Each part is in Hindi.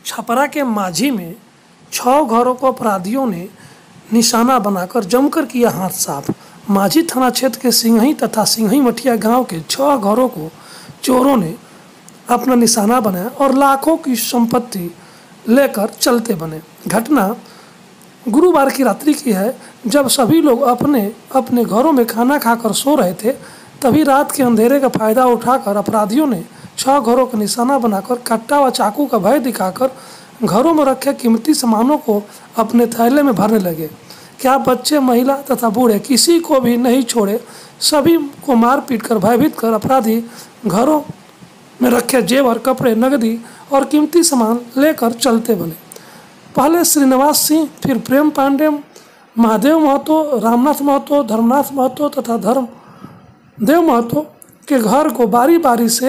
छपरा के माझी में 6 घरों को अपराधियों ने निशाना बनाकर जमकर किया हाथ साफ। माझी थाना क्षेत्र के सिंघई तथा सिंघई मठिया गांव के 6 घरों को चोरों ने अपना निशाना बनाया और लाखों की संपत्ति लेकर चलते बने। घटना गुरुवार की रात्रि की है, जब सभी लोग अपने अपने घरों में खाना खाकर सो रहे थे। तभी रात के अंधेरे का फायदा उठाकर अपराधियों ने 6 घरों का निशाना बनाकर कट्टा व चाकू का भय दिखाकर घरों में रखे कीमती सामानों को अपने थैले में भरने लगे। क्या बच्चे, महिला तथा बूढ़े किसी को भी नहीं छोड़े। सभी को मार पीट कर भयभीत कर अपराधी घरों में रखे जेवर, कपड़े, नगदी और कीमती सामान लेकर चलते बने। पहले श्रीनिवास सिंह, फिर प्रेम पांडे, महादेव महतो, रामनाथ महतो, धर्मनाथ महतो तथा धर्मदेव महतो के घर को बारी बारी से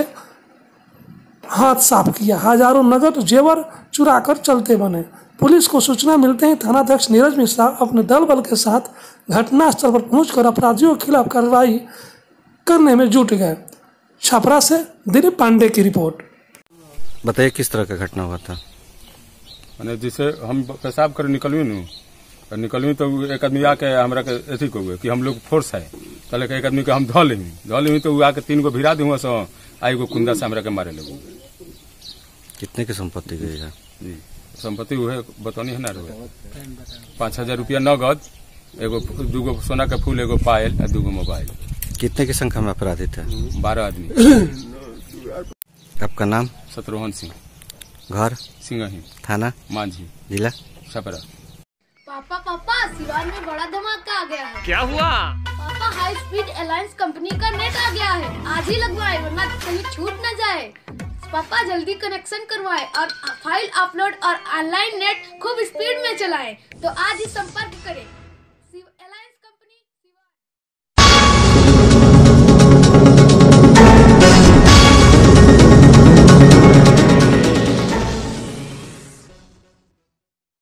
हाथ साफ किया। हजारों नगद जेवर चुरा कर चलते बने। पुलिस को सूचना मिलते ही थानाध्यक्ष नीरज मिश्रा अपने दल बल के साथ घटनास्थल पर पहुंचकर अपराधियों के खिलाफ कार्रवाई करने में जुट गए। छपरा से दिलीप पांडे की रिपोर्ट। बताइए किस तरह का घटना हुआ था। मैंने जिसे हम पेशाब कर निकलवी तो एक आदमी आके हमरा के ऐसी को कि हम लोग फोर्स है, पहले एक आदमी के हम धो लेंगे तो आके 3 को भिरा दूंगा सो आई को कुंदा से हमरा के मारे लगे। कितने की संपत्ति गई है? जी संपत्ति हुए बतौनी है ना रहे 5,000 रुपया नगद, एगो 2 सोना का फूल, एगो पायल और 2 मोबाइल। कितने की संख्या में अपराधी थे? 12 आदमी। आपका नाम? शत्रुघ्न सिंह। घर? सिंघई। थाना? माझी। जिला? छपरा। पापा सिवान में बड़ा धमाका आ गया है। क्या हुआ? पापा हाई स्पीड अलायंस कंपनी का नेट आ गया है, आज ही लगवाए वरना कहीं छूट न जाए। पापा जल्दी कनेक्शन करवाए और फाइल अपलोड और ऑनलाइन नेट खूब स्पीड में चलाएं। तो आज ही संपर्क करें।